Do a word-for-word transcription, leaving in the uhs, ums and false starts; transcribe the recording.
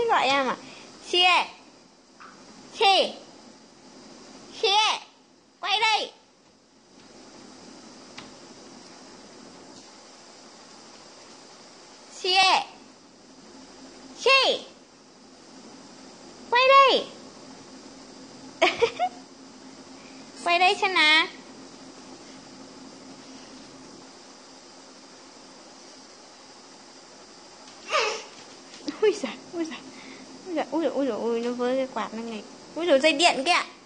gọi em à? Xie, xie, xie, quay đây. Xie, xie, quay đây. Quay đây xem nào. Ui giời, ui giời, ui giời, ui giời, ui giời, ui nó với cái quạt này này. Ui giời, dây điện kìa.